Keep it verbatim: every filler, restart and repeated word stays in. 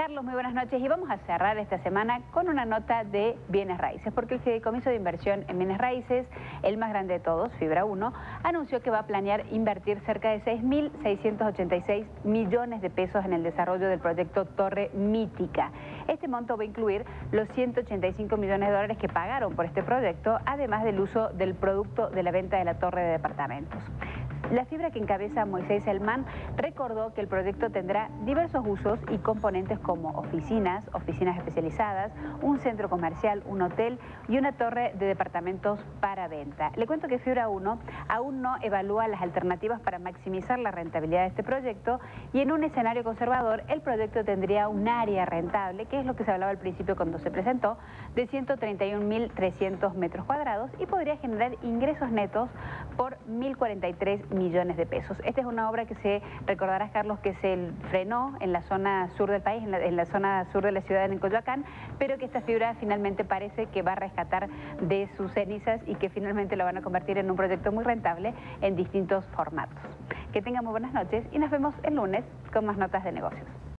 Carlos, muy buenas noches y vamos a cerrar esta semana con una nota de bienes raíces, porque el Fideicomiso de Inversión en Bienes Raíces, el más grande de todos, Fibra uno, anunció que va a planear invertir cerca de seis mil seiscientos ochenta y seis millones de pesos en el desarrollo del proyecto Torre Mítica. Este monto va a incluir los ciento ochenta y cinco millones de dólares que pagaron por este proyecto, además del uso del producto de la venta de la torre de departamentos. La fibra que encabeza Moisés Elman recordó que el proyecto tendrá diversos usos y componentes como oficinas, oficinas especializadas, un centro comercial, un hotel y una torre de departamentos para venta. Le cuento que Fibra uno aún no evalúa las alternativas para maximizar la rentabilidad de este proyecto y en un escenario conservador el proyecto tendría un área rentable, que es lo que se hablaba al principio cuando se presentó, de ciento treinta y un mil trescientos metros cuadrados y podría generar ingresos netos por mil cuarenta y tres millones de pesos. Esta es una obra que se, recordarás Carlos, que se frenó en la zona sur del país, en la, en la zona sur de la ciudad de Coyoacán, pero que esta fibra finalmente parece que va a rescatar de sus cenizas y que finalmente lo van a convertir en un proyecto muy rentable en distintos formatos. Que tengan muy buenas noches y nos vemos el lunes con más notas de negocios.